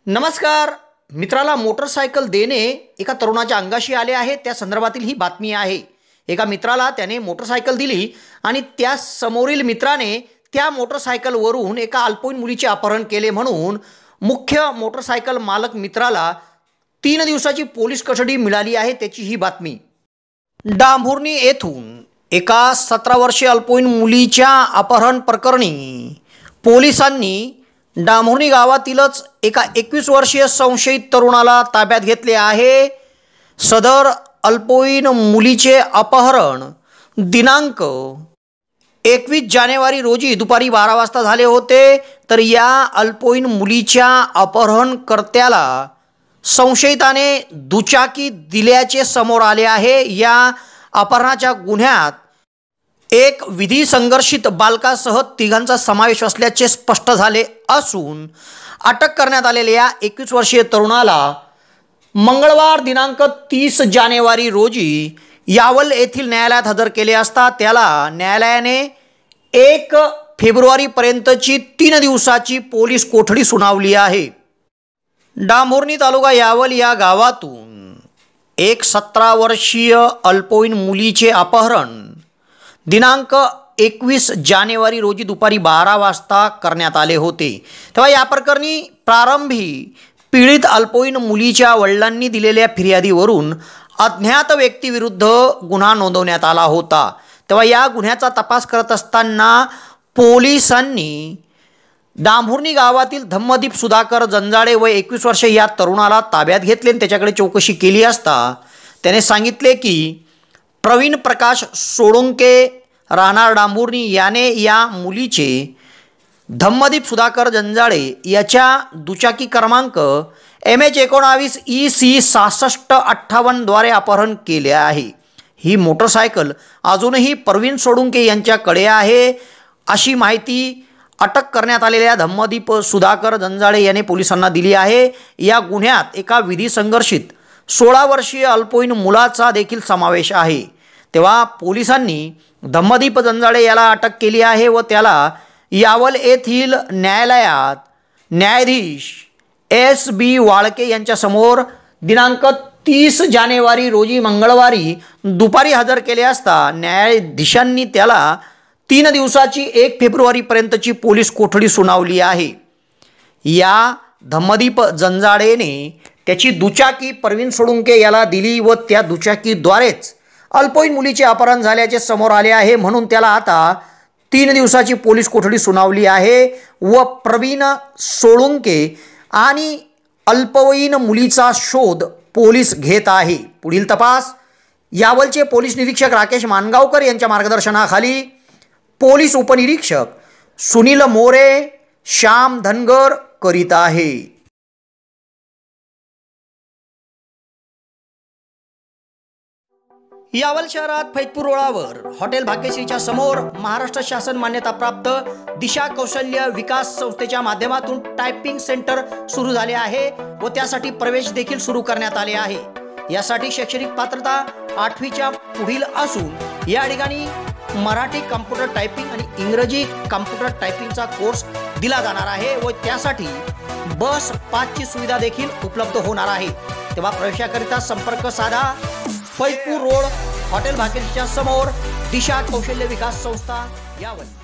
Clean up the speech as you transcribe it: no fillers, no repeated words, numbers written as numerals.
नमस्कार मित्राला मोटरसायकल देणे एका तरुणाच्या अंगाशी आले आहे। त्या संदर्भातील ही बातमी आहे। एका मित्राला त्याने मोटरसायकल दिली आणि त्या समोरील मित्राने त्या मोटरसायकलवरून एका अल्पवयीन मुलीचे अपहरण केले म्हणून मुख्य मोटरसायकल मालक मित्राला 3 दिवसाची पोलीस कस्टडी मिळाली आहे। त्याची ही बातमी। डांभुर्णी येथून एका 17 वर्षीय अल्पवयीन मुलीच्या अपहरण प्रकरणी पोलिसांनी डांभुर्णी गावातीलच एका 21 वर्षीय संशयित तरुणाला ताब्यात घेतले आहे। सदर अल्पवयीन मुलीचे अपहरण दिनांक 21 जानेवारी रोजी दुपारी 12 वाजता झाले होते। तर या अल्पवयीन मुलीच्या अपहरणकर्त्याला संशयिताने दुचाकी दिल्याचे समोर आले आहे। या अपहरणाच्या गुन्ह्यात एक विधी संघर्षित बालकासह तिघांचा समावेश असल्याचे स्पष्ट झाले असून अटक करण्यात आलेल्या 21 वर्षीय तरुणाला मंगळवार दिनांक 30 जानेवारी रोजी यावल येथील न्यायालयात हजर केले असता त्याला न्यायालयाने 1 फेब्रुवारीपर्यंतची 3 दिवसाची पोलीस कोठडी सुनावली आहे। डांभुर्णी तालुका यावल या गावातून एक 17 वर्षीय अल्पवयीन मुलीचे अपहरण दिनांक 21 जानेवारी रोजी दुपारी 12 वाजता करण्यात आले होते। तेव्हा या प्रकरणी प्रारंभी पीडित अल्पवयीन मुलीच्या वडिलांनी दिलेल्या फिर्यादीवरून अज्ञात व्यक्तीविरुद्ध गुन्हा नोंदवण्यात आला होता। तेव्हा या गुन्ह्याचा तपास करत असताना पोलिसांनी डांभुर्णी गावातील धम्मदीप सुधाकर जंजाळे वय 21 वर्ष या तरुणाला ताब्यात घेतले आणि त्याच्याकडे चौकशी केली असता त्याने सांगितले की प्रवीण प्रकाश सोळुंके राहणार डांभुर्णी याने या मुलीचे धम्मदीप सुधाकर जंजाळे याच्या दुचाकी क्रमांक MH19 EC 6658 द्वारे अपहरण केले आहे। ही मोटरसायकल अजूनही प्रवीण सोळुंके यांच्याकडे आहे अशी माहिती अटक करण्यात आलेल्या धम्मदीप सुधाकर जंजाळे याने पोलिसांना दिली आहे। या गुन्ह्यात एका विधी संघर्षित 16 वर्षीय अल्पवयीन मुलाचा देखील समावेश आहे। तेव्हा पोलिसांनी धम्मदीप जंजाळे याला अटक केली आहे व त्याला यावल येथील न्यायालयात न्यायाधीश SB वाळके यांच्यासमोर दिनांक 30 जानेवारी रोजी मंगळवारी दुपारी हजर केले असता न्यायाधीशांनी त्याला 3 दिवसाची 1 फेब्रुवारीपर्यंतची पोलीस कोठडी सुनावली आहे। या धम्मदीप जंजाळेने त्याची दुचाकी प्रवीण सोळुंके याला दिली व त्या दुचाकीद्वारेच अल्पवयीन मुलीचे अपहरण झाल्याचे समोर आले आहे म्हणून त्याला आता 3 दिवसाची पोलीस कोठडी सुनावली आहे व प्रवीण सोळुंके आणि अल्पवयीन मुलीचा शोध पोलीस घेत आहे। पुढील तपास यावलचे पोलीस निरीक्षक राकेश मानगावकर यांच्या मार्गदर्शनाखाली पोलीस उपनिरीक्षक सुनील मोरे श्याम धनगर करीत आहे। यावल शहरात फैजपूर रोडावर हॉटेल भाग्यश्रीच्या समोर महाराष्ट्र शासन मान्यताप्राप्त दिशा कौशल्य विकास संस्थेच्या माध्यमातून टायपिंग सेंटर सुरू झाले आहे व त्यासाठी प्रवेश देखील सुरू करण्यात आले आहे। यासाठी शैक्षणिक पात्रता 8वीच्या पुढील असून या ठिकाणी मराठी कॉम्प्युटर टायपिंग आणि इंग्रजी कॉम्प्युटर टायपिंगचा कोर्स दिला जाणार आहे व त्यासाठी बस पासची सुविधा देखील उपलब्ध होणार आहे। तेव्हा प्रवेशाकरिता संपर्क साधा फैजपूर रोड हॉटेल भाग्यश्रीच्या समोर दिशा कौशल्य विकास संस्था यावल।